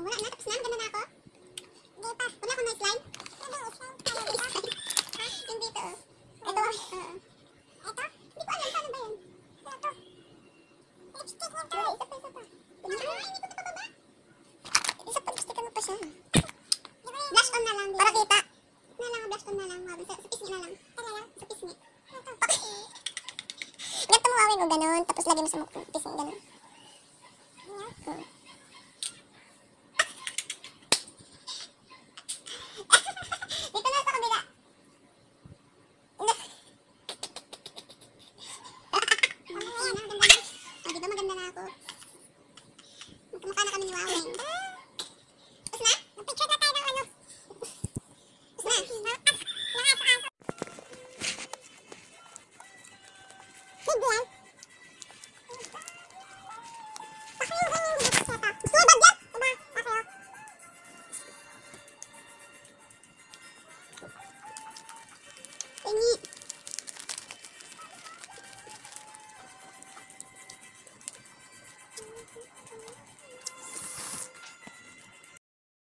Wala na, tapos na. Maganda na ako. Hindi pa. Wala akong may slime. Yung dito, oh. Ito, ito? Hindi ko alam, paano ba yan? Ito. Lipstick mo to. Isa pa. Ay, hindi ko napababa. Isa pa, lipstickan mo pa siya. Blush on na lang. Para kita. Blush on na lang. Sa pisngi na lang. Sa pisngi. Ganito mo awin o ganun. Tapos lagay mo sa pisngi ganun. Dito na sa kabila. Diba maganda na ako? Magkamukha na kami ni Wawing. Tapos na? Mag-picture na tayo ng ano? Tapos na? Sige yan. Ini.